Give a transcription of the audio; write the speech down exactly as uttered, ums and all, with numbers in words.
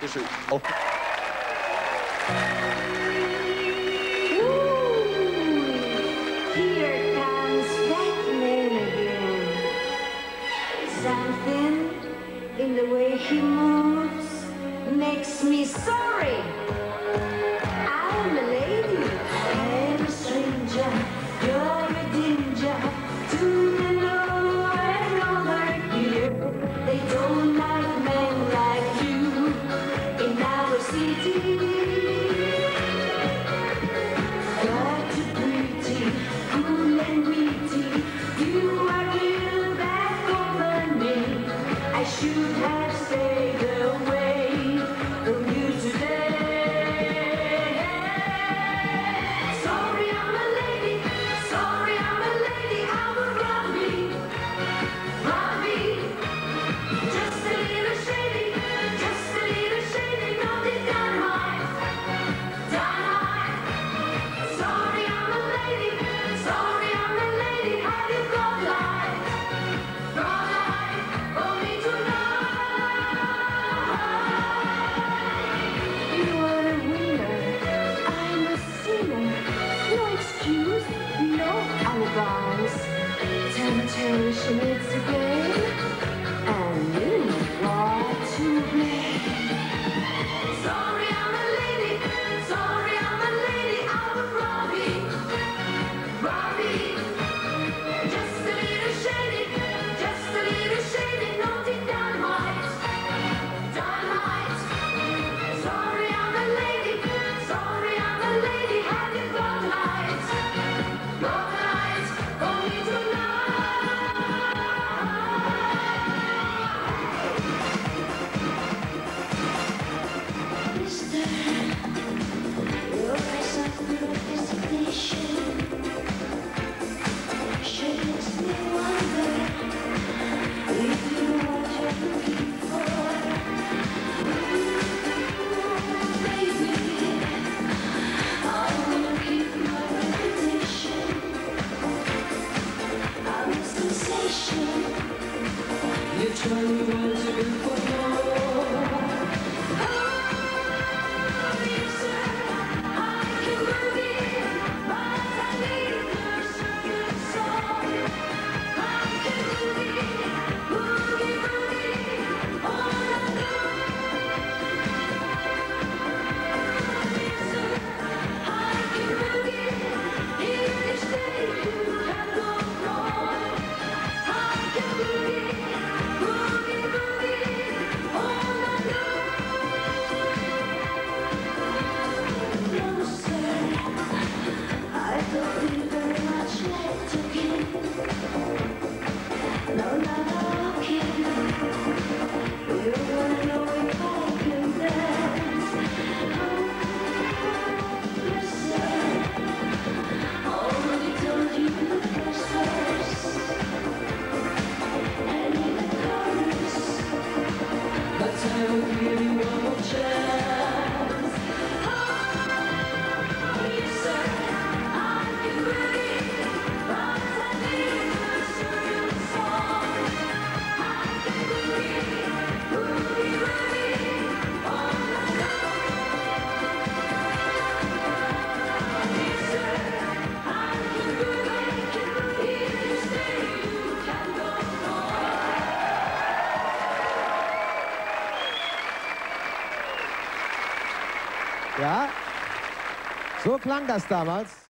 Dankeschön. Oh. Here comes that man again. Something in the way he moves makes me sorry. I'm a lady and a stranger. You're a danger to the law and over here. They don't like men like you in our city. Got you pretty, cool and witty. You are real bad company. I should have stayed away from you today. Sorry, I'm a lady. Sorry, I'm a lady. I'm a Robbie. Robbie. Just a little shady. Just a little shady. Naughty dynamite. Dynamite. Sorry, I'm a lady. Sorry, I'm a lady. Have you got light? Got light for me tonight? You are a winner. I'm a sinner. No excuse, no alibis. Temptation is a game, and you are to blame. Sorry, I'm a lady. Sorry, I'm a lady. I'm a Robbie. Robbie. Just a little shady. Just a little shady. Naughty dynamite. Dynamite. Sorry, I'm a lady. Sorry, I'm a lady. Have you got light? Got light for me tonight? Mister, your eyes are full of hesitation. Should makes me wonder if you know what you're looking for. Baby, I wanna keep my reputation. I'm a sensation. You tell me what to do for more. Oh, yes, sir, I can boogie, but I need a certain song. I can boogie, boogie, boogie, all night long. Yes, sir, I can boogie, if you stay, you can go wrong. I can boogie, boogie, boogie, all night long. No, sir, I don't feel very much like talking. No, not talking. You wanna know if I can dance? Oh, yes, sir. Already told you the first verse. And in the chorus, but I will give you one more chance. Oh, yes, sir, I can boogie, but I need a certain song. I can boogie, boogie, boogie, all night long. Yes, sir, I can boogie, if you stay, you can go wrong. Ja, so klang das damals.